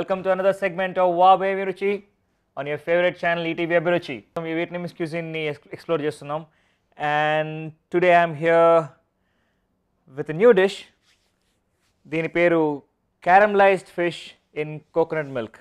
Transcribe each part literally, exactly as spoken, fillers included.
Welcome to another segment of Emi Ruchi on your favorite channel E T V Abhiruchi. We Vietnamese cuisine ni explore chestunnam, and today I am here with a new dish. Dini peru caramelized fish in coconut milk.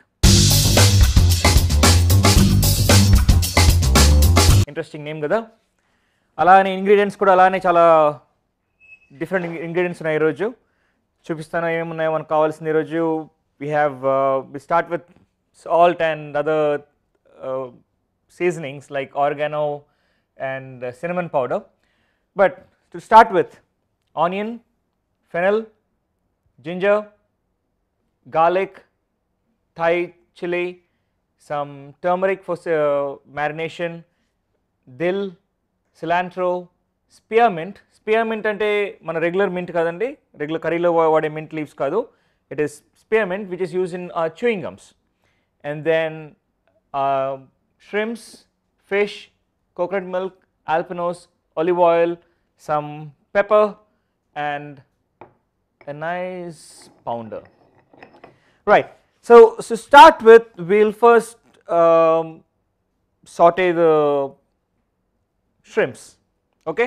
Interesting name kada. Alane ingredients kuda alane chala different ingredients unnai ee roju. Chupistanu em unnayo manaku kavalsindi ee roju. We have uh, we start with salt and other uh, seasonings like oregano and uh, cinnamon powder. But to start with, onion, fennel, ginger, garlic, Thai chili, some turmeric for uh, marination, dill, cilantro, spearmint. Spearmint ante mana regular mint kadandi, regular curry lo vade mint leaves kadu. It is spearmint which is used in uh, chewing gums, and then uh, shrimps, fish, coconut milk, alpinos, olive oil, some pepper, and a nice pounder. Right. So to start with, we'll first um, saute the shrimps. Okay.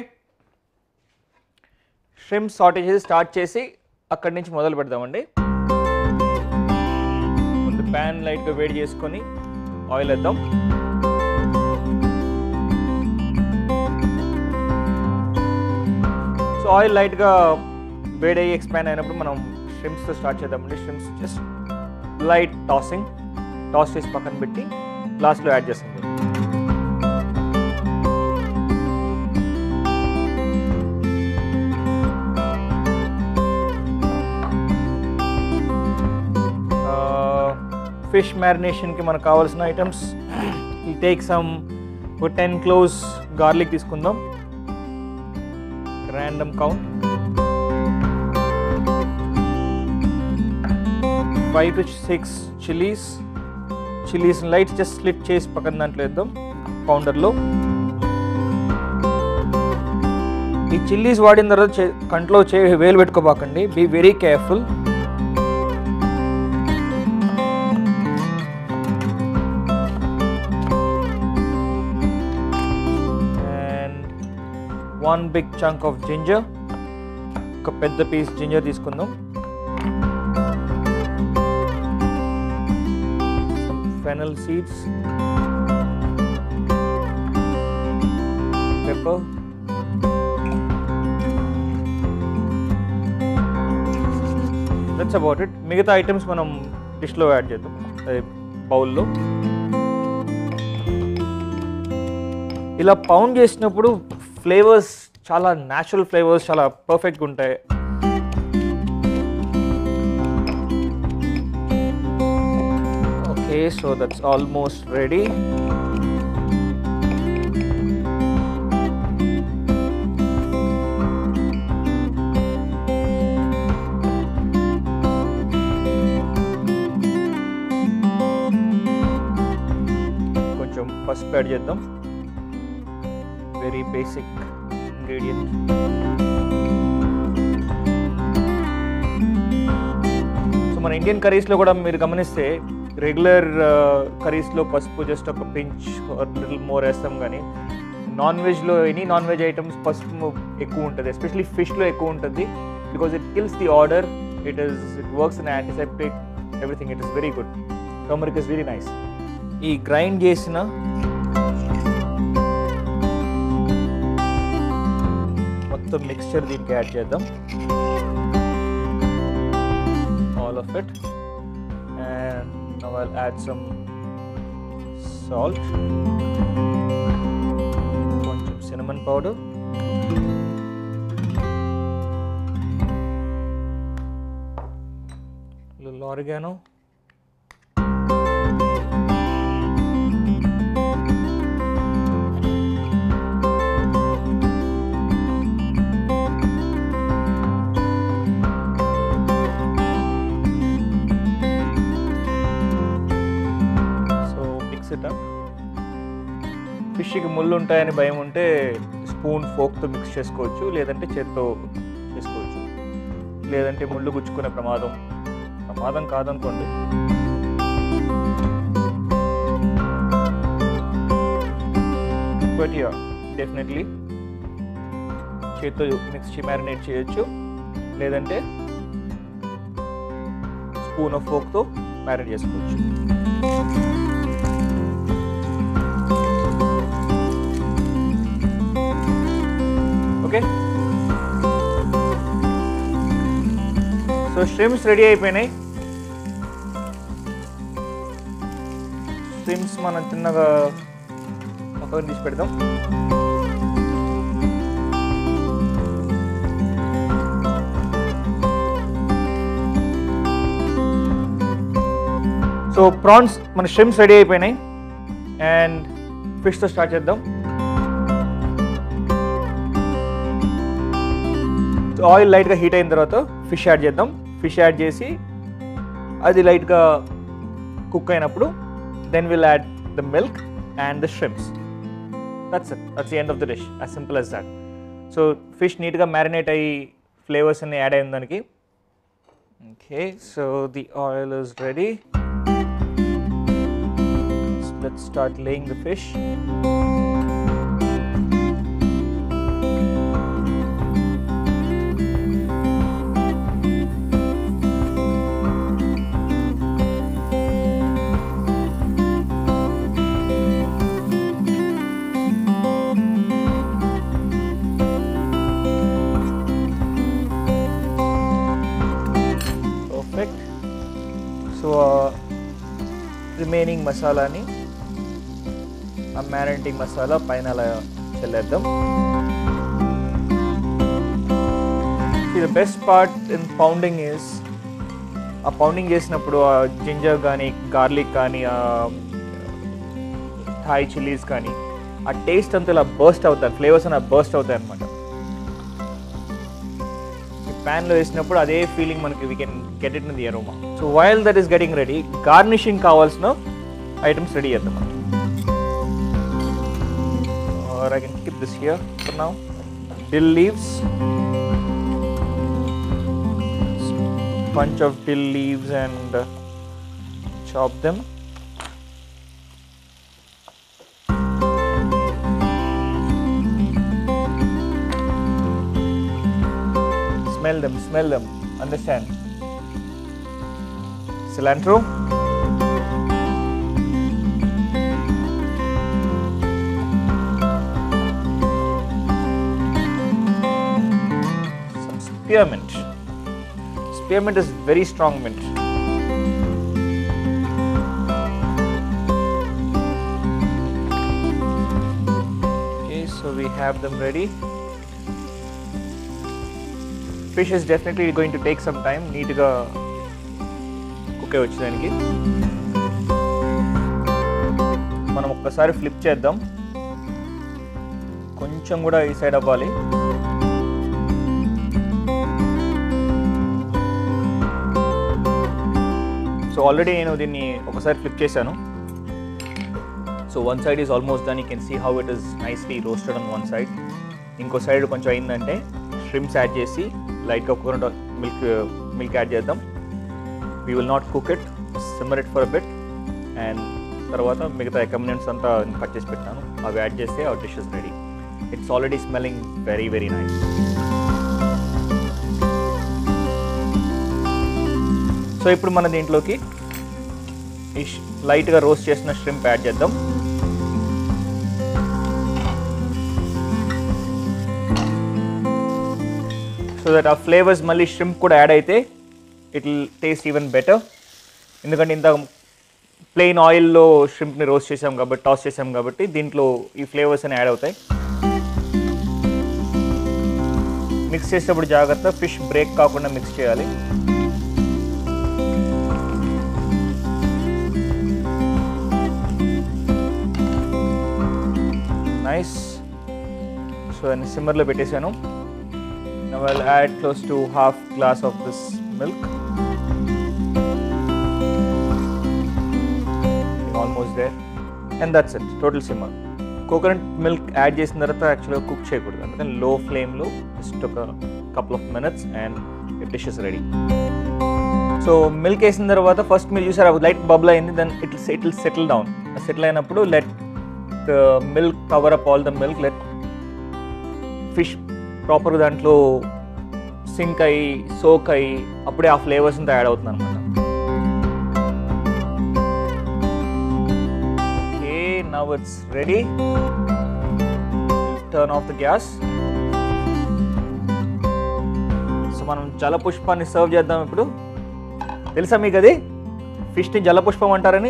Shrimp saute chesi start chesi akkadi nunchi modalu pedamandi. Pan light ga వేడి చేసుకొని oil వేద్దాం. So oil light గా వేడి అయ్యి expand అయినప్పుడు మనం shrimps తో start చేద్దామండి. Shrimps just light tossing toss చేసి పక్కన పెట్టి లాస్ట్ లో యాడ్ చేస్తాం. Fish marination ki manaku kavalsina items, we take some ten cloves garlic తీసుకుందాం, random count, five to six chilies, chilies light just slit చేసి పక్కన దాంట్లో వేద్దాం పౌండర్ లో. ఈ చిల్లీస్ వాడిన తర్వాత కంట్లో చే వేలు పెట్టుకోబాకండి, be very careful. One big chunk of ginger, ఒక పెద్ద పీస్ జింజర్ తీసుకుందాం. Some fennel seeds, pepper, that's about it. మిగతా ఐటమ్స్ మనం డిష్ లో యాడ్ చేద్దాం, బౌల్లో. ఇలా పౌండ్ చేసినప్పుడు ఫ్లేవర్స్ చాలా న్యాచురల్ ఫ్లేవర్స్ చాలా పర్ఫెక్ట్గా ఉంటాయి. Okay, so that's almost ready. కొంచెం పసుపు యాడ్ చేద్దాం, వెరీ బేసిక్ ingredient. సో మన ఇండియన్ కర్రీస్ లో కూడా మీరు గమనిస్తే రెగ్యులర్ కర్రీస్ లో పసుపు జస్ట్ ఒక పించ్ ఆర్ లిటిల్ మోర్ వేస్తాం, కానీ నాన్ వెజ్ లో ఎనీ నాన్ వెజ్ ఐటమ్స్ పసుపు ఎక్కువ ఉంటుంది, ఎస్పెషలీ ఫిష్ లో ఎక్కువ ఉంటుంది. Because it kills the odour, it is it works in antiseptic, everything. It is very good. Turmeric is very nice. ఈ గ్రైండ్ చేసిన మొత్తం మిక్స్చర్ దీనికి యాడ్ చేద్దాం, all of it, and now I'll add some salt, కొంచెం cinnamon powder, little oregano, ఫిష్కి ముళ్ళు ఉంటాయని భయం ఉంటే స్పూన్ ఫోక్తో మిక్స్ చేసుకోవచ్చు, లేదంటే చేత్తో చేసుకోవచ్చు, లేదంటే ముళ్ళు గుచ్చుకునే ప్రమాదం ప్రమాదం కాదనుకోండి. బట్ యా డెఫినెట్లీ చేతితో మిక్స్ మ్యారినేట్ చేయొచ్చు, లేదంటే స్పూన్ ఆఫ్ ఫోక్తో మ్యారినేట్ చేసుకోవచ్చు. ఓకే, సో షిమ్స్ రెడీ అయిపోయినాయి. షిమ్స్ మనం చిన్నగా పక్కన తీసి పెడదాం. సో ప్రాన్స్ మన షిమ్స్ రెడీ అయిపోయినాయి అండ్ ఫిష్తో స్టార్ట్ చేద్దాం. సో ఆయిల్ లైట్గా హీట్ అయిన తర్వాత ఫిష్ యాడ్ చేద్దాం. ఫిష్ యాడ్ చేసి అది లైట్గా కుక్ అయినప్పుడు then will add the milk and the shrimps. That's it, that's the end of the dish, as simple as that. So fish నీట్గా మ్యారినేట్ అయ్యి ఫ్లేవర్స్ అన్ని యాడ్ అయిన దానికి. Okay, so the oil is ready. Let's start laying the fish. Perfect. So uh, remaining masala ni ఆ marinating masala పైన అలా చల్లేద్దాం. The best part in pounding is ఆ పౌండింగ్ చేసినప్పుడు ఆ జింజర్ కానీ గార్లిక్ కానీ థాయ్ చిల్లీస్ కానీ ఆ టేస్ట్ అంతా ఇలా బర్స్ట్ అవుతాయి, ఫ్లేవర్స్ అలా బర్స్ట్ అవుతాయి అనమాట. ప్యాన్లో వేసినప్పుడు అదే ఫీలింగ్ మనకి we can get it in the aroma. So while that is getting ready, garnishing కావాల్సిన ఐటమ్స్ రెడీ చేద్దాం. Or I can keep this here for now. Dill leaves, bunch of dill leaves and uh, chop them. Smell them, smell them, understand. Cilantro. Spearmint. Spearmint is very strong mint. Okay, so we have them ready. Fish is definitely going to take some time. Neat ga cook avachdaniki. Manam okkasari flip cheddam. Koncham kuda ee side avvali. So already నేను దీన్ని ఒకసారి flip చేశాను. So one side is almost done. You can see how it is nicely roasted on one side. ఇంకో side కొంచెం అయిందంటే shrimps add చేసి లైట్గా coconut milk milk add చేద్దాం. We will not cook it, simmer it for a bit. And తర్వాత మిగతా components అంతా cut చేసి పెట్టాను, అవి యాడ్ చేస్తే our dish is ready. It's already smelling very very nice. So ఇప్పుడు మన దీంట్లోకి ఈ లైట్గా రోస్ట్ చేసిన షింప్ యాడ్ చేద్దాం. సో దట్ ఆ ఫ్లేవర్స్ మళ్ళీ షింప్ కూడా యాడ్ అయితే it will taste even better. ఎందుకంటే ఇంత ప్లెయిన్ ఆయిల్లో షింప్ని రోస్ట్ చేసాం కాబట్టి, టాస్ చేసాం కాబట్టి దీంట్లో ఈ ఫ్లేవర్స్ అని యాడ్ అవుతాయి. మిక్స్ చేసేటప్పుడు జాగ్రత్త, ఫిష్ బ్రేక్ కాకుండా మిక్స్ చేయాలి. నైస్. సో దాన్ని సిమ్మర్లో పెట్టేశాను. Now I'll add close to half glass of this milk. Almost there. And that's it. Total simmer. Coconut milk add చేసిన తర్వాత యాక్చువల్గా కుక్ చేయకూడదు, అందుకని లో ఫ్లేమ్లో జస్ట్ ఒక couple of minutes and dish is ready. So milk వేసిన తర్వాత ఫస్ట్ మీరు చూసారు లైట్ బబుల్ అయింది, then it it will settle down. Settle అయినప్పుడు let the milk cover up all the milk, let fish proper దాంట్లో sink అయ్యి soak అయ్యి అప్పుడే ఆ ఫ్లేవర్స్ అంతా యాడ్ అవుతుంది అనమాట. Okay, now it's ready. Turn off the gas. So మనం జలపుష్పాన్ని సర్వ్ చేద్దాం ఇప్పుడు. తెలుసా మీకు అది ఫిష్ని జలపుష్పం అంటారని?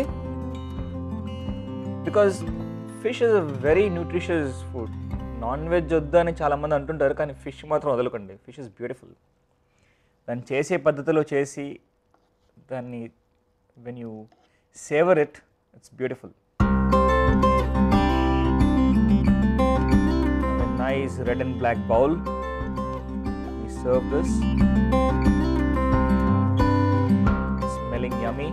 Because fish is a very nutritious food. Non veg వద్దని చాలామంది అంటుంటారు, కానీ ఫిష్ మాత్రం వదలకండి. Fish is beautiful. దాన్ని చేసే పద్ధతిలో చేసి దాన్ని when you savour it, it's beautiful. Nice red and black bowl. We serve this. Smelling yummy.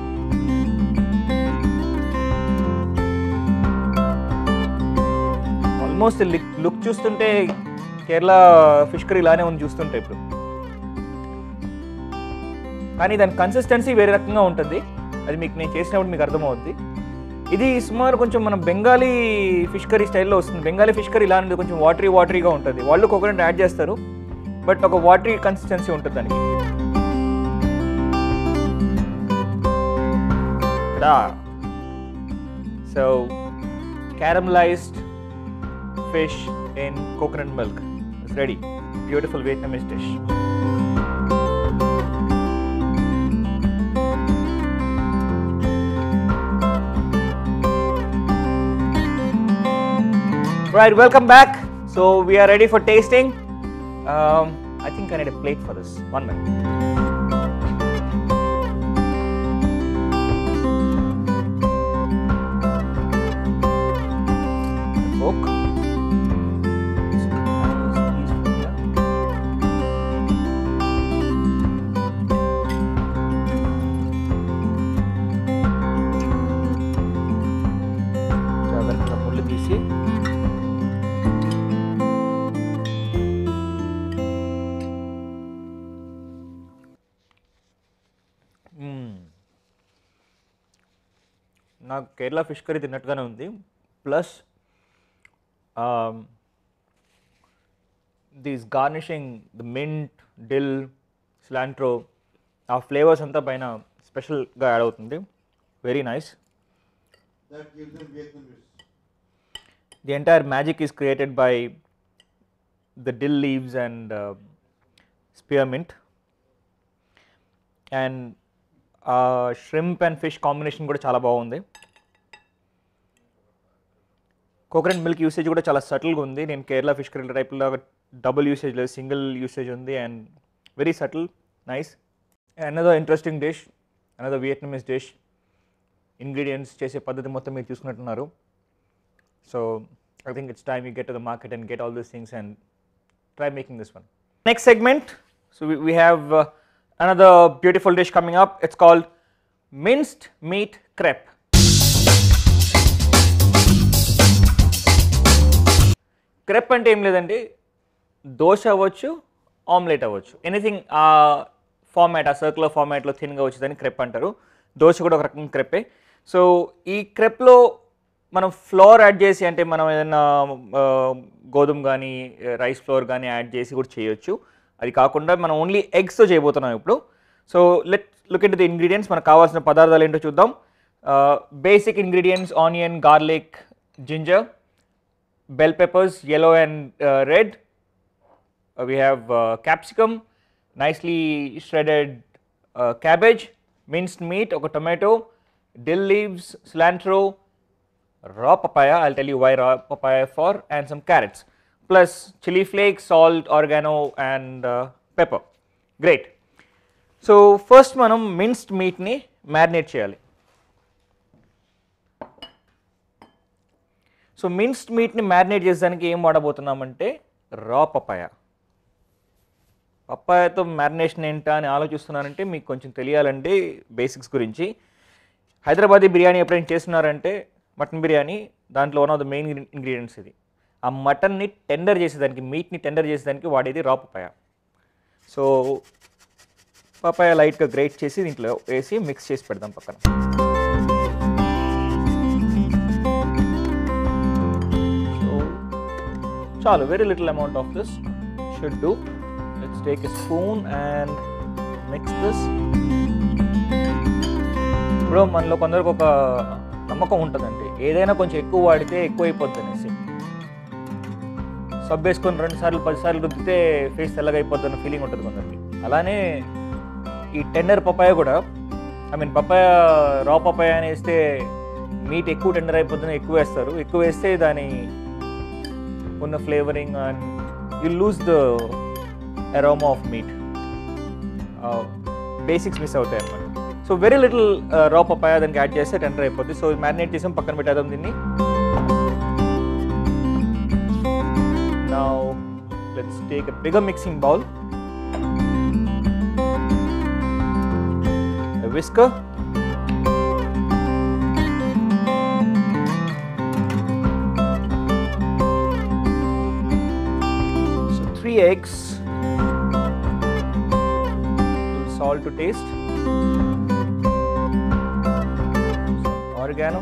Almost look చూస్తుంటే కేరళ ఫిష్ కర్రీ లానే ఉంది చూస్తుంటే ఇప్పుడు, కానీ దాని కన్సిస్టెన్సీ వేరే రకంగా ఉంటుంది. అది మీకు నేను చేసినప్పుడు మీకు అర్థమవుద్ది. ఇది సుమారు కొంచెం మన బెంగాలీ ఫిష్ కర్రీ స్టైల్లో వస్తుంది. బెంగాలీ ఫిష్ కర్రీ ఇలా ఉంటుంది, కొంచెం వాటరీ వాటరీగా ఉంటుంది. వాళ్ళు కోకోనట్ యాడ్ చేస్తారు, బట్ ఒక వాటరీ కన్సిస్టెన్సీ ఉంటుంది దానికి. So caramelized fish in coconut milk is ready. Beautiful Vietnamese dish. Right, welcome back. So we are ready for tasting. Um, I think I need a plate for this. One minute. Coke. నాకు Kerala fish curry తిన్నట్టుగానే ఉంది. Plus this garnishing, the mint, dill, cilantro, ఆ flavours అంతా పైన స్పెషల్గా add అవుతుంది. Very nice. The entire magic is created by the dill leaves and spearmint. And shrimp and fish combination కూడా చాలా బాగుంది. కోకోనట్ మిల్క్ యూసేజ్ కూడా చాలా సటిల్గా ఉంది. నేను కేరళ ఫిష్ కర్రీ టైప్లో డబుల్ యూసేజ్ లేదు, సింగిల్ యూసేజ్ ఉంది. And very subtle, nice. Another interesting dish, another Vietnamese dish. Ingredients చేసే పద్ధతి మొత్తం మీరు చూసుకున్నట్టున్నారు. So I think it's time you get to the market and get all these things and try making this one. Next segment, so we have another beautiful dish coming up. It's called minced meat crepe. Crepe అంటే ఏం లేదండి, దోశ అవ్వచ్చు, omelette అవ్వచ్చు, anything ఆ format, ఆ circular ఫార్మాట్లో థిన్గా వచ్చేదాన్ని crepe అంటారు. దోశ కూడా ఒక రకం క్రెప్పే. సో ఈ క్రెప్లో మనం ఫ్లోర్ యాడ్ చేసి, అంటే మనం ఏదైనా గోధుమ కానీ రైస్ ఫ్లోర్ కానీ యాడ్ చేసి కూడా చేయొచ్చు. అది కాకుండా మనం ఓన్లీ ఎగ్స్తో చేయబోతున్నాం ఇప్పుడు. So let look into the ingredients. మనకు కావాల్సిన పదార్థాలు ఏంటో చూద్దాం. Basic ingredients: onion, garlic, ginger, bell peppers, yellow and uh, red. Uh, we have uh, capsicum, nicely shredded uh, cabbage, minced meat, oka tomato, dill leaves, cilantro, raw papaya. I'll tell you why raw papaya for, and some carrots, plus chili flakes, salt, oregano, and uh, pepper. Great. So first manam minced meat ni marinate cheyali. So minced మీట్ని marinate చేసేదానికి ఏం వాడబోతున్నామంటే రా papaya. పపాయతో marination ఏంటా అని ఆలోచిస్తున్నానంటే మీకు కొంచెం తెలియాలంటే basics గురించి. హైదరాబాదీ బిర్యానీ ఎప్పుడైనా చేస్తున్నారంటే మటన్ బిర్యానీ, దాంట్లో one of the main ingredients ఇది. ఆ మటన్ని టెండర్ చేసేదానికి, మీట్ని టెండర్ చేసేదానికి వాడేది రా పపాయ. సో పపాయ లైట్గా గ్రేట్ చేసి దీంట్లో వేసి మిక్స్ చేసి పెడదాం పక్కన. Chalu, very little amount of this should do. Let's take a spoon and mix this. ఇప్పుడు మనలో కొందరికి ఒక నమ్మకం ఉంటుందండి, ఏదైనా కొంచెం ఎక్కువ వాడితే ఎక్కువ అయిపోద్ది అనేసి. సబ్బు వేసుకొని రెండు సార్లు పది సార్లు రుద్దితే ఫేస్ తెల్లగా అయిపోద్ది అన్న ఫీలింగ్ ఉంటుంది కొందరికి. అలానే ఈ టెండర్ పపాయ కూడా, I mean papaya raw papaya అని వేస్తే మీట్ ఎక్కువ టెండర్ అయిపోద్దని ఎక్కువ వేస్తారు. ఎక్కువ వేస్తే దాని ఉన్న flavouring and you lose the aroma of meat, basics miss అవుతాయి అన్నమాట. So very little raw papaya దానికి యాడ్ చేస్తే టెండర్ అయిపోద్ది. సో మ్యారినేట్ చేసాం, పక్కన పెట్టేద్దాం దీన్ని. Now let's take a bigger mixing bowl, a whisker, so three eggs, salt to taste, some oregano,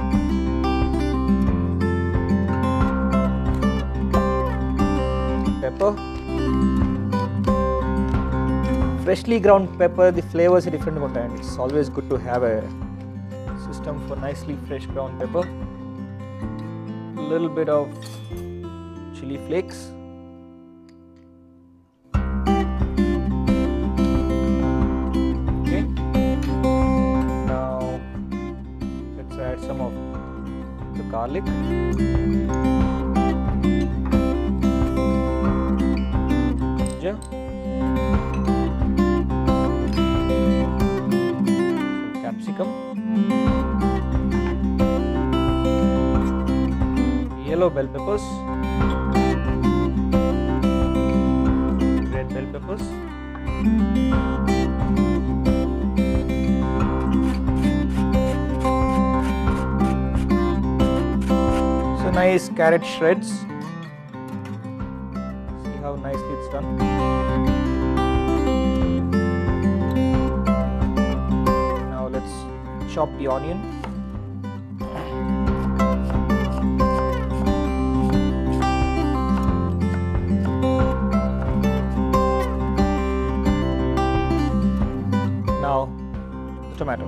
pepper, freshly ground pepper. The flavors are different and it's always good to have a system for nicely fresh ground pepper. A little bit of chili flakes, okay. Now let's add some of the garlic. Capsicum, yellow bell peppers, red bell peppers, so nice carrot shreds. See how nicely it's done. Chop the onion. Now the tomato.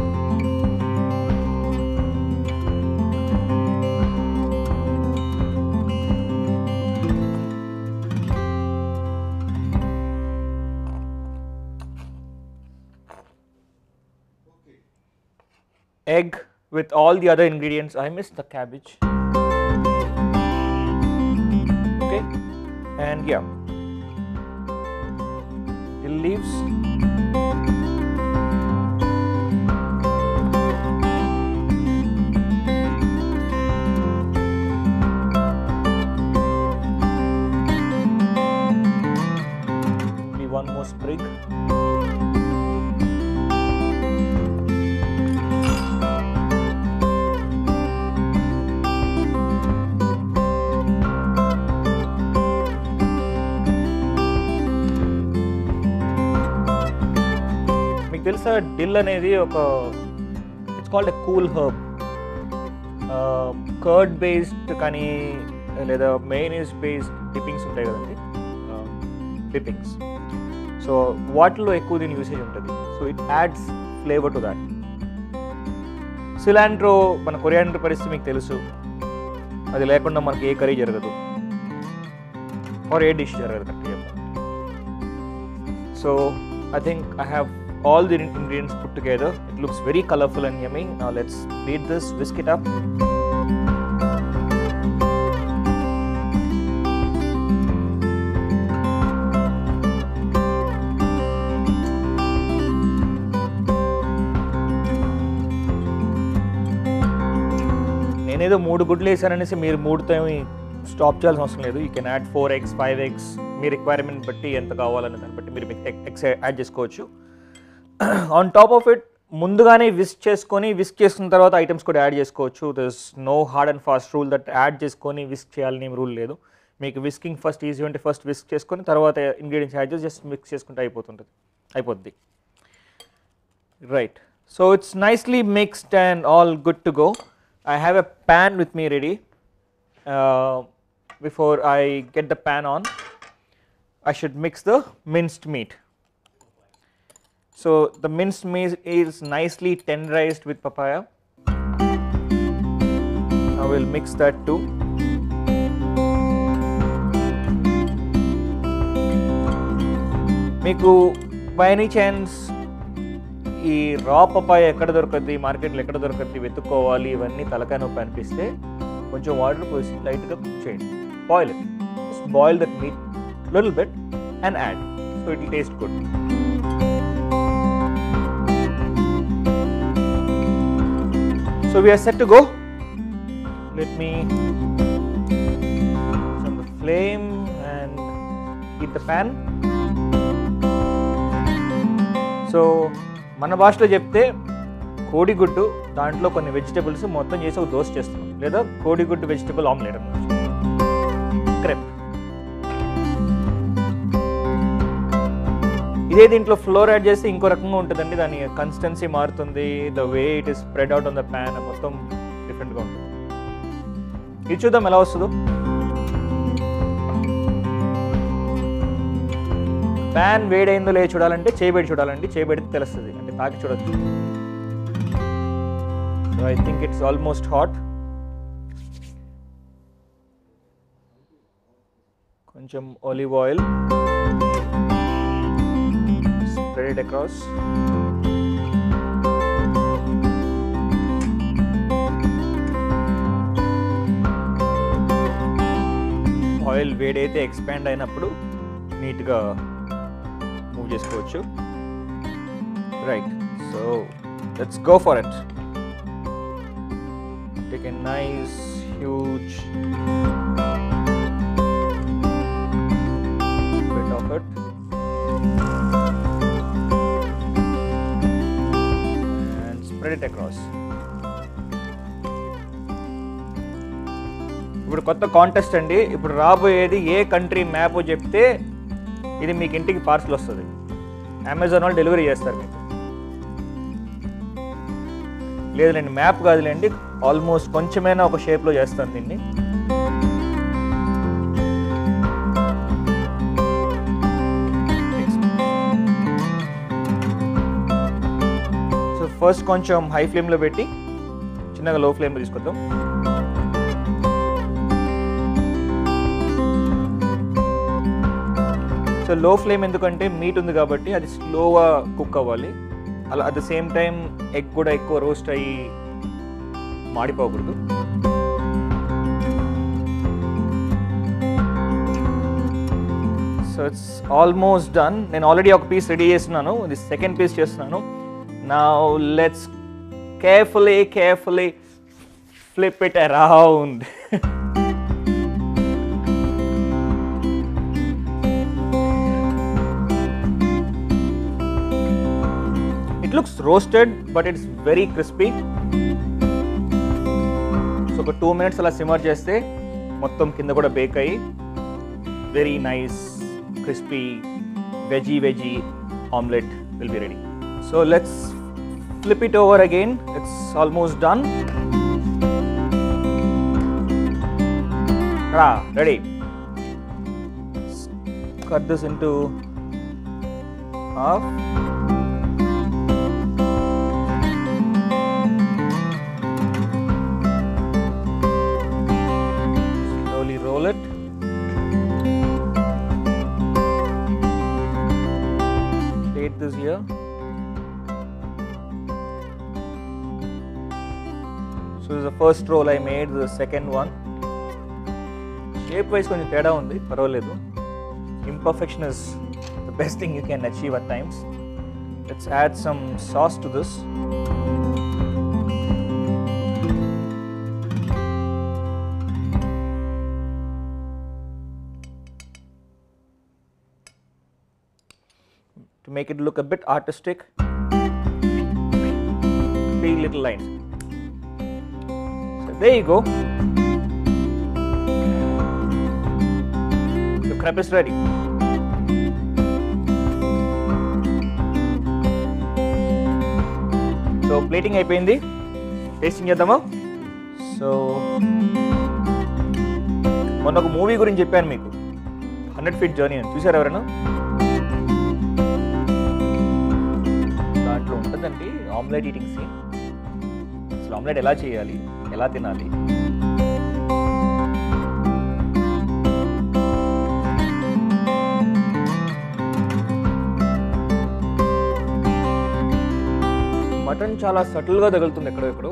Egg with all the other ingredients. I missed the cabbage. Okay, and yeah, dill leaves, maybe one more sprig. తెలుసా dill అనేది ఒక, it's called a cool herb. Curd based కానీ లేదా mayonnaise based డిప్పింగ్స్ ఉంటాయి కదండి, డిప్పింగ్స్. So వాటిలో ఎక్కువ దీని యూసేజ్ ఉంటుంది. So it adds flavour to that. Cilantro, మన కొరియాండర్ పరిస్థితి మీకు తెలుసు, అది లేకుండా మనకి ఏ కర్రీ జరగదు ఆర్ ఏ డిష్ జరగదు కరెక్ట్గా. So I think I have all the ingredients put together. It looks very colorful and yummy. Now let's beat this, whisk it up. నేనేదో మూడు గుడ్లు వేసాననేసి మీరు మూడుతో స్టాప్ చేయాల్సిన అవసరం లేదు. You can add four eggs five eggs మీ requirement బట్టి ఎంత కావాలనే దాన్ని బట్టి మీరు ఎగ్స్ యాడ్ చేసుకోవచ్చు. ఆన్ టాప్ ఆఫ్ ఇట్ ముందుగానే విస్క్ చేసుకొని, విస్క్ చేసుకున్న తర్వాత ఐటమ్స్ కూడా యాడ్ చేసుకోవచ్చు. There is no hard and fast rule that add చేసుకొని విస్క్ చేయాలని ఏం రూల్ లేదు. మీకు విస్కింగ్ ఫస్ట్ ఈజీ ఉంటే ఫస్ట్ విస్క్ చేసుకొని తర్వాత ఇంగ్రీడియంట్స్ యాడ్ చేసి జస్ట్ మిక్స్ చేసుకుంటే అయిపోతుంటుంది, అయిపోద్ది. Right, so it's nicely mixed and all good to go. I have a pan with me ready. Uh, before I get the pan on, I should mix the minced meat. So the minced meat is nicely tenderized with papaya. I will mix that too. మీకు by any chance ఈ raw papaya ఎక్కడ దొరుకుతుంది, మార్కెట్లో ఎక్కడ దొరుకుతుంది వెతుక్కోవాలి, ఇవన్నీ తలకాయ నొప్పి అనిపిస్తే కొంచెం వాటర్ పోసి లైట్గా కుక్ చేయండి. Boil it, just boil that meat little bit and add, so it will taste good. So we are set to go. Let me turn the flame and heat the pan. So మన భాషలో చెప్తే కోడిగుడ్డు దాంట్లో కొన్ని vegetables మొత్తం చేసి ఒక దోశ చేస్తున్నాం, లేదా కోడిగుడ్డు వెజిటబుల్ ఆమ్లెట్ అన్నమాట. క్రెప్. ఇదే దీంట్లో ఫ్లోర్ యాడ్ చేస్తే ఇంకో రకంగా ఉంటుందండి, దాని కన్సిస్టెన్సీ మారుతుంది, the way it is spread out on the pan మొత్తం డిఫరెంట్గా ఉంటుంది. ఇది చూద్దాం ఎలా వస్తుందో. ప్యాన్ వేడైందో లేదో చూడాలంటే చేయబెడి చూడాలండి, చేయబెడితే తెలుస్తుంది, అంటే తాకి చూడొచ్చు. So I think it's almost hot. కొంచెం olive oil, spread it across. Oil వేడైతే ఎక్స్పాండ్ అయినప్పుడు నీట్గా మూవ్ చేసుకోవచ్చు. Right, so let's go for it. Take a nice huge bit of it. Spread it across. ఇప్పుడు కొత్త కాంటెస్ట్ అండి. ఇప్పుడు రాబోయేది ఏ కంట్రీ మ్యాప్ చెప్తే ఇది మీకు ఇంటికి పార్సల్ వస్తుంది. అమెజాన్ వాళ్ళు డెలివరీ చేస్తారు మీకు. లేదులేండి, మ్యాప్ కాదులేండి, ఆల్మోస్ట్ కొంచెమైనా ఒక షేప్లో చేస్తాను దీన్ని. ఫస్ట్ కొంచెం హై ఫ్లేమ్లో పెట్టి చిన్నగా లో ఫ్లేమ్లో తీసుకొద్దాం. సో లో ఫ్లేమ్ ఎందుకంటే మీట్ ఉంది కాబట్టి అది స్లోగా కుక్ అవ్వాలి. అలా at the same time egg కూడా ఎక్కువ రోస్ట్ అయ్యి మాడిపోకూడదు. So it's almost done. నేను ఆల్రెడీ ఒక పీస్ రెడీ చేస్తున్నాను, ఇది సెకండ్ పీస్ చేస్తున్నాను. Now let's carefully, carefully flip it around. It looks roasted, but it's very crispy. So ఒక two minutes అలా సిమర్ చేస్తే మొత్తం కింద కూడా బేక్ అయ్యి very nice crispy veggie veggie omelette will be ready. So let's flip it over again. It's almost done. Ah, ready. Let's cut this into half. Slowly roll it. Plate this here. So this is the first roll I made, the second one. Shape wise konచెం తేడా ఉంది, పర్వాలేదు. Imperfection is the best thing you can achieve at times. Let's add some sauce to this. To make it look a bit artistic, three little lines. There you go. The crepe is ready. So plating అయిపోయింది, tasting చేద్దామా? So మొన్న ఒక movie గురించి చెప్పాను మీకు, hundred feet journey అని. చూసారు ఎవరైనా? దాంట్లో ఉంటుందండి ఆమ్లెట్ ఈటింగ్ సీన్. అసలు ఆమ్లెట్ ఎలా చేయాలి, ఎలా తినాలి. మటన్ చాలా సటిల్గా తగులుతుంది ఎక్కడో ఎక్కడో,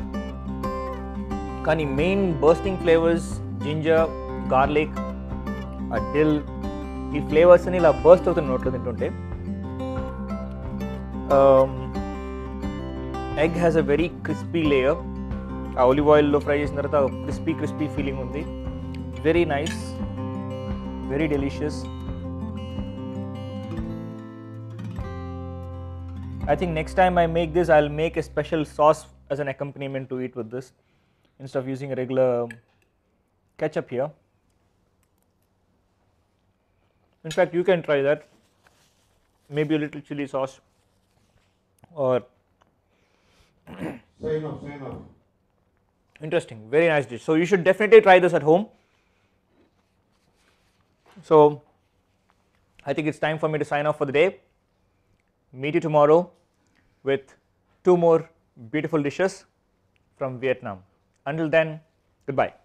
కానీ main bursting flavours ginger, garlic, ఆ డిల్, ఈ ఫ్లేవర్స్ అని ఇలా బర్స్ట్ అవుతున్న నోట్లో తింటుంటే. Egg has a very crispy layer. ఆ ఒలివ్ ఆయిల్లో ఫ్రై చేసిన తర్వాత క్రిస్పీ క్రిస్పీ ఫీలింగ్ ఉంది. Very nice, very delicious. I think next time I make this, I'll make a special sauce as an accompaniment to eat with this, instead of using a regular ketchup here. In fact, you can try that. Maybe a little chili sauce, or Say enough, say enough. Interesting, very nice dish. So you should definitely try this at home. So I think it's time for me to sign off for the day. Meet you tomorrow with two more beautiful dishes from Vietnam. Until then, goodbye.